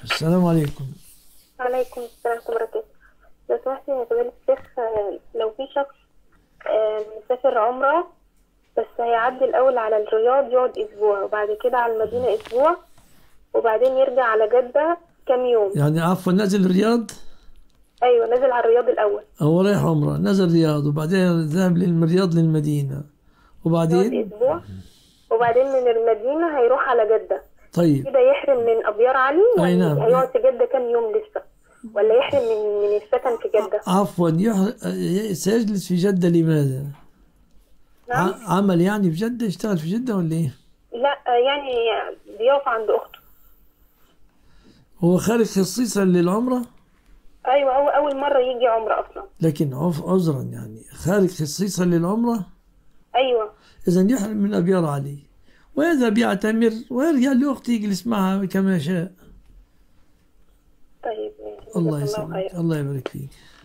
السلام عليكم. وعليكم السلام ورحمة الله وبركاته. لو سمحتي يا فضيلة الشيخ، لو في شخص مسافر عمرة، بس هيعدي الأول على الرياض يقعد أسبوع، وبعد كده على المدينة أسبوع، وبعدين يرجع على جدة كام يوم. يعني عفوا، نزل الرياض. أيوة، نزل على الرياض الأول. هو رايح عمرة، نزل الرياض وبعدين ذهب من الرياض للمدينة يقعد وبعدين. أسبوع، وبعدين من المدينة هيروح على جدة. طيب. كده يحرم من أبيار علي، أي ولا نعم. هيقعد في جدة كام يوم لسه؟ ولا يحرم من السكن في جدة؟ عفوا، سيجلس في جدة لماذا؟ نعم. عمل يعني في جدة، يشتغل في جدة ولا إيه؟ لا، يعني بيقف عند أخته. هو خارج خصيصا للعمرة. أيوة، هو أول مرة يجي عمرة أصلا. لكن عذرا يعني خارج خصيصا للعمرة. أيوة. إذا يحرم من أبيار علي ويذهب يعتمر ويرجع لأخته يجلس معها كما شاء. طيب، الله جزاك الله يسلمك، خير. الله يبارك فيك.